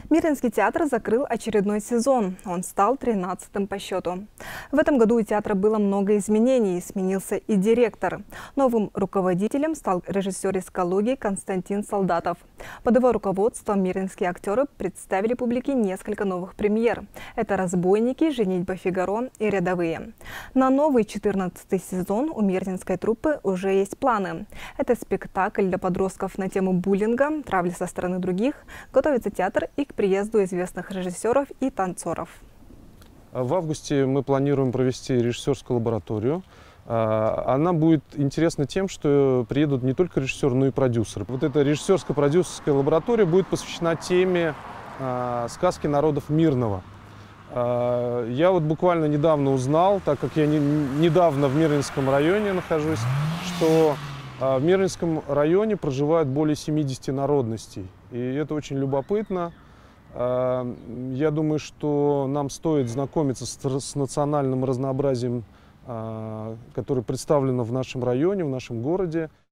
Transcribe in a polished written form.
Мирнинский театр закрыл очередной сезон. Он стал 13-м по счету. В этом году у театра было много изменений. Сменился и директор. Новым руководителем стал режиссер из Калуги Константин Солдатов. Под его руководством мирнинские актеры представили публике несколько новых премьер. Это «Разбойники», «Женитьба Фигаро» и «Рядовые». На новый 14-й сезон у мирнинской труппы уже есть планы. Это спектакль для подростков на тему буллинга, травли со стороны других. Готовится театр и к приезду известных режиссеров и танцоров. В августе мы планируем провести режиссерскую лабораторию. Она будет интересна тем, что приедут не только режиссеры, но и продюсеры. Вот эта режиссерско-продюсерская лаборатория будет посвящена теме сказки народов Мирного. Я вот буквально недавно узнал, так как я недавно в Мирнинском районе нахожусь, что в Мирнинском районе проживают более 70 народностей. И это очень любопытно. Я думаю, что нам стоит знакомиться с национальным разнообразием, которое представлено в нашем районе, в нашем городе.